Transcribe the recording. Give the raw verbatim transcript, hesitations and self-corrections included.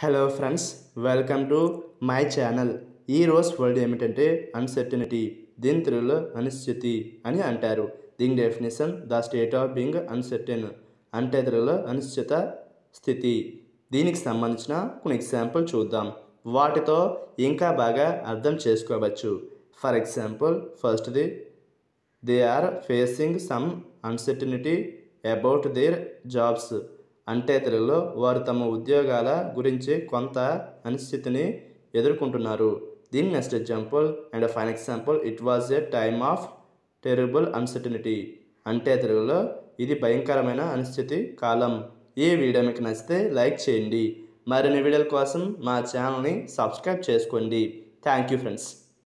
Hello friends, welcome to my channel. ఈ రోజు word ఏమిటంటే అన్సర్టనిటీ. దీని తెలుగులో అనిశ్చితి అని అంటారు. దీని definition the state of being uncertain, అంటే తెలుగులో అనిశ్చిత స్థితి. దీనికి సంబంధించిన కొన్ని ఎగ్జాంపుల్ చూద్దాం. వాటితో ఇంకా బాగా అర్థం చేసుకోవచ్చు. ఫర్ ఎగ్జాంపుల్, ఫస్ట్ది, they are facing some uncertainty about their jobs, అంటే తెలుగులో వారు తమ ఉద్యోగాల గురించి కొంత అనిశ్చితిని ఎదుర్కొంటున్నారు. దీని next example and fine example, it was a time of terrible uncertainty, అంటే తెలుగులో ఇది భయంకరమైన అనిశ్చితి కాలం. ఈ వీడియో మీకు నచ్చితే లైక్ చేయండి. మరిన్ని వీడియోల కోసం మా ఛానల్ని సబ్స్క్రైబ్ చేసుకోండి. Thank you friends.